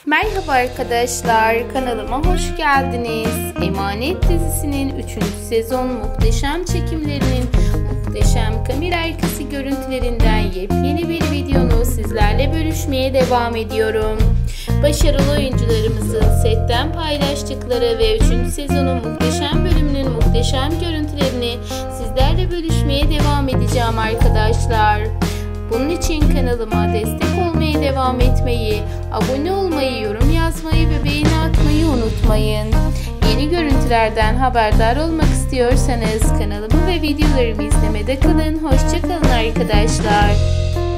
Merhaba arkadaşlar, kanalıma hoş geldiniz. Emanet dizisinin 3. sezon muhteşem çekimlerinin muhteşem kamera arkası görüntülerinden yepyeni bir videonu sizlerle bölüşmeye devam ediyorum. Başarılı oyuncularımızın setten paylaştıkları ve 3. sezonun muhteşem bölümünün muhteşem görüntülerini sizlerle bölüşmeye devam edeceğim arkadaşlar. Bunun için kanalıma destek olmaya devam etmeyi, abone olmayı, yorum yazmayı ve beğeni atmayı unutmayın. Yeni görüntülerden haberdar olmak istiyorsanız kanalımı ve videolarımı izlemede kalın. Hoşça kalın arkadaşlar.